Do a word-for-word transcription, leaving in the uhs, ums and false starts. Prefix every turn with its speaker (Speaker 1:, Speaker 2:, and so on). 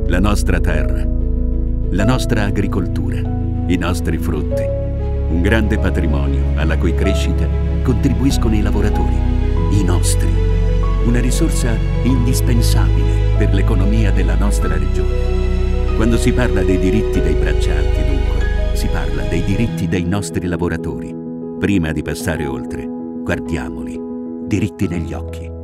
Speaker 1: la nostra terra, la nostra agricoltura, i nostri frutti. Un grande patrimonio alla cui crescita contribuiscono i lavoratori, i nostri. Una risorsa indispensabile per l'economia della nostra regione. Quando si parla dei diritti dei braccianti, dunque, si parla dei diritti dei nostri lavoratori. Prima di passare oltre, guardiamoli, diritti negli occhi.